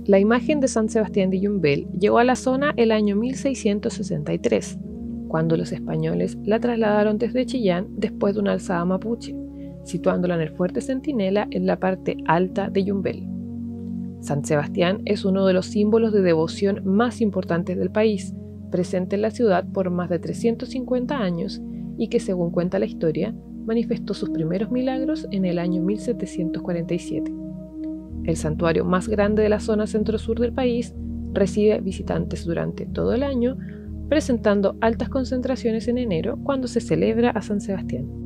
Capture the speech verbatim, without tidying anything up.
La imagen de San Sebastián de Yumbel llegó a la zona el año mil seiscientos sesenta y tres, cuando los españoles la trasladaron desde Chillán después de una alzada mapuche, situándola en el Fuerte Centinela en la parte alta de Yumbel. San Sebastián es uno de los símbolos de devoción más importantes del país, presente en la ciudad por más de trescientos cincuenta años y que, según cuenta la historia, manifestó sus primeros milagros en el año mil setecientos cuarenta y siete. El santuario más grande de la zona centro-sur del país recibe visitantes durante todo el año, presentando altas concentraciones en enero cuando se celebra a San Sebastián.